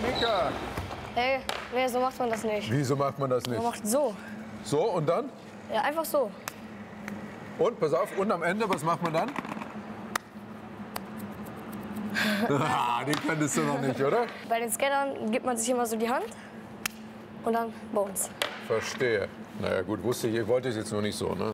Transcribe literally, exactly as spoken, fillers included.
Mika. Hey, nee, so macht man das nicht. Wieso macht man das nicht? Man macht so. So, und dann? Ja, einfach so. Und, pass auf, und am Ende, was macht man dann? Ah, den könntest du noch nicht, oder? Bei den Skatern gibt man sich immer so die Hand und dann Bones. Verstehe. Naja, gut, wusste ich, ich wollte es jetzt nur nicht so, ne?